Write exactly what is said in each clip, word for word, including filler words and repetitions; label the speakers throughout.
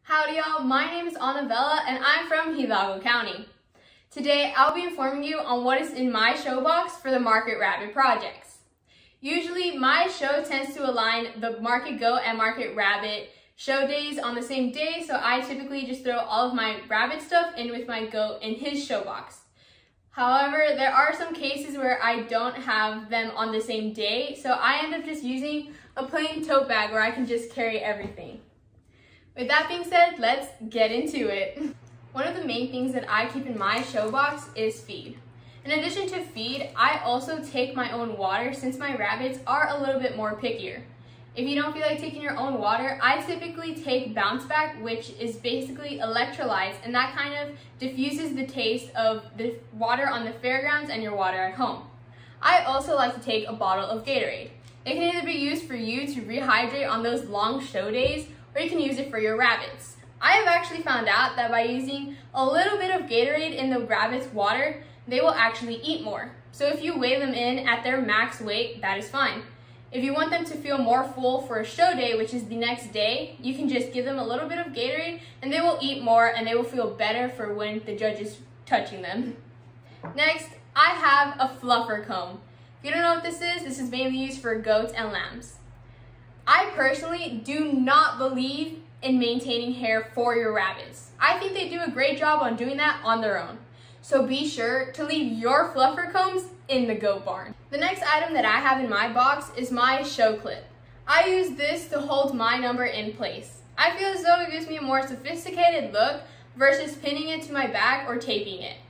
Speaker 1: Howdy y'all, my name is Annabella and I'm from Hidalgo County. Today I'll be informing you on what is in my show box for the Market Rabbit projects. Usually my show tends to align the Market Goat and Market Rabbit show days on the same day, so I typically just throw all of my rabbit stuff in with my goat in his show box. However, there are some cases where I don't have them on the same day, so I end up just using a plain tote bag where I can just carry everything. With that being said, let's get into it. One of the main things that I keep in my show box is feed. In addition to feed, I also take my own water since my rabbits are a little bit more pickier. If you don't feel like taking your own water, I typically take Bounce Back, which is basically electrolytes, and that kind of diffuses the taste of the water on the fairgrounds and your water at home. I also like to take a bottle of Gatorade. It can either be used for you to rehydrate on those long show days, or you can use it for your rabbits. I have actually found out that by using a little bit of Gatorade in the rabbits' water, they will actually eat more. So if you weigh them in at their max weight, that is fine. If you want them to feel more full for a show day, which is the next day, you can just give them a little bit of Gatorade and they will eat more and they will feel better for when the judge is touching them. Next, I have a fluffer comb. If you don't know what this is, this is mainly used for goats and lambs. I personally do not believe in maintaining hair for your rabbits. I think they do a great job on doing that on their own. So be sure to leave your fluffer combs in the goat barn. The next item that I have in my box is my show clip. I use this to hold my number in place. I feel as though it gives me a more sophisticated look versus pinning it to my back or taping it.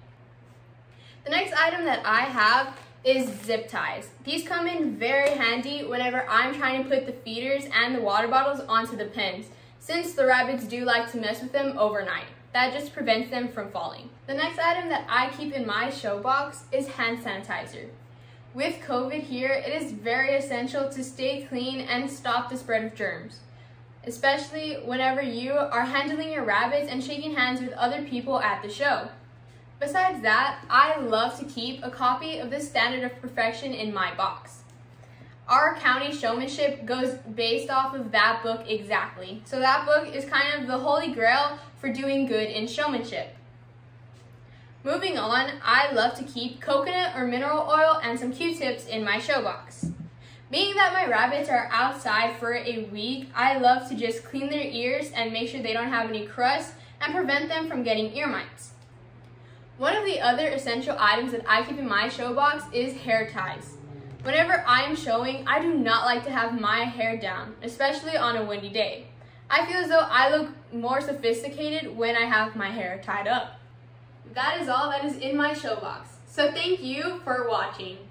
Speaker 1: The next item that I have is zip ties. These come in very handy whenever I'm trying to put the feeders and the water bottles onto the pens, since the rabbits do like to mess with them overnight. That just prevents them from falling. The next item that I keep in my show box is hand sanitizer. With COVID here, it is very essential to stay clean and stop the spread of germs, especially whenever you are handling your rabbits and shaking hands with other people at the show. Besides that, I love to keep a copy of the Standard of Perfection in my box. Our county showmanship goes based off of that book exactly. So that book is kind of the holy grail for doing good in showmanship. Moving on, I love to keep coconut or mineral oil and some Q-tips in my show box. Being that my rabbits are outside for a week, I love to just clean their ears and make sure they don't have any crust and prevent them from getting ear mites. One of the other essential items that I keep in my show box is hair ties. Whenever I am showing, I do not like to have my hair down, especially on a windy day. I feel as though I look more sophisticated when I have my hair tied up. That is all that is in my show box. So thank you for watching.